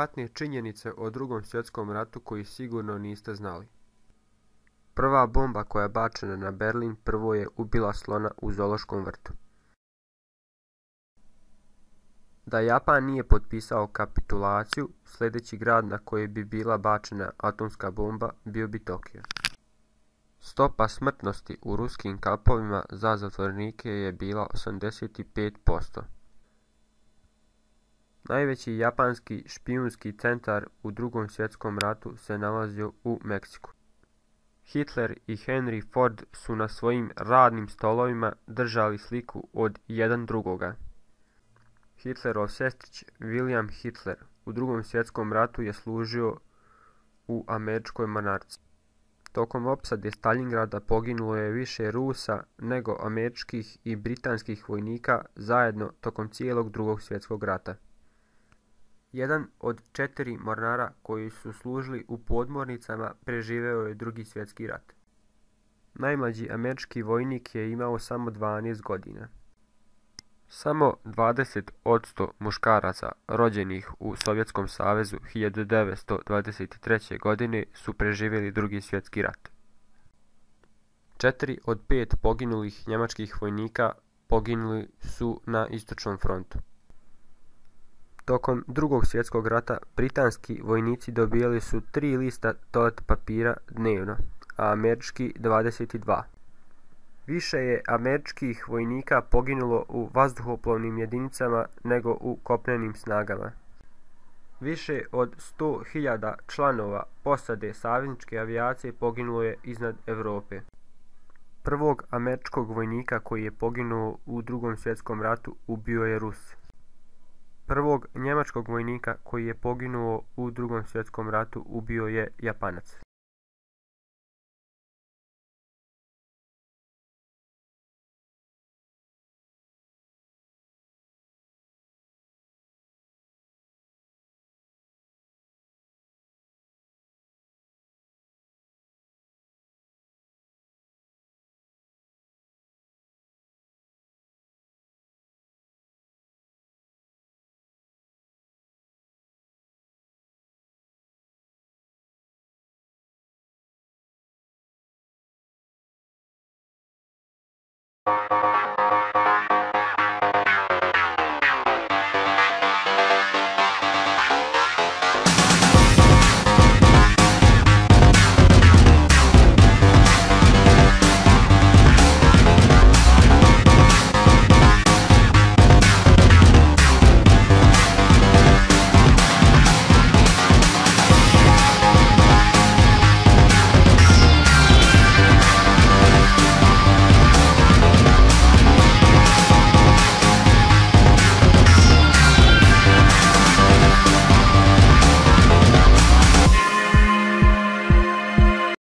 nevjerovatne činjenice o Drugom svjetskom ratu koji sigurno niste znali. Prva bomba koja je bačena na Berlin prvo je ubila slona u zoološkom vrtu. Da Japan nije potpisao kapitulaciju, sljedeći grad na koji bi bila bačena atomska bomba bio bi Tokio. Stopa smrtnosti u ruskim kampovima za zatvorenike je bila 85%. Najveći japanski špijunski centar u Drugom svjetskom ratu se nalazio u Meksiku. Hitler i Henry Ford su na svojim radnim stolovima držali sliku od jedan drugoga. Hitlerov sestrić William Hitler u Drugom svjetskom ratu je služio u američkoj mornarici. Tokom opsade Staljingrada poginulo je više Rusa nego američkih i britanskih vojnika zajedno tokom cijelog Drugog svjetskog rata. Jedan od 4 mornara koji su služili u podmornicama preživeo je Drugi svjetski rat. Najmlađi američki vojnik je imao samo 12 godina. Samo 20% muškaraca rođenih u Sovjetskom savezu 1923. godine su preživjeli Drugi svjetski rat. 4 od 5 poginulih njemačkih vojnika poginuli su na Istočnom frontu. Tokom Drugog svjetskog rata britanski vojnici dobijali su 3 lista toalet papira dnevno, a američki 22. Više je američkih vojnika poginulo u vazduhoplovnim jedinicama nego u kopnenim snagama. Više od 100.000 članova posade savezničke avijacije poginulo je iznad Europe. Prvog američkog vojnika koji je poginuo u Drugom svjetskom ratu ubio je Rus. Prvog njemačkog vojnika koji je poginuo u Drugom svjetskom ratu ubio je Japanac.